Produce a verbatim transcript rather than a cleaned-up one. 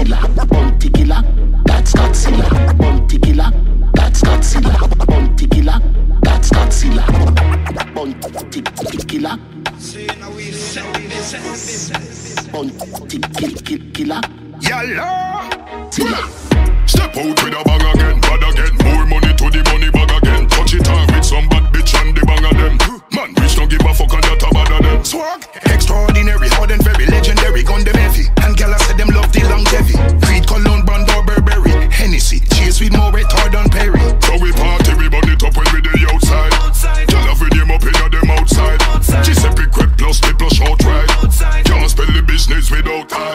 Godzilla. Bounty killer, that's Godzilla. Bounty killer, that's Godzilla. Bounty killer, that's Godzilla. Bounty killer. Bounty killer. Yalla. Step out with a bang again, bad again. More money to the money bag again.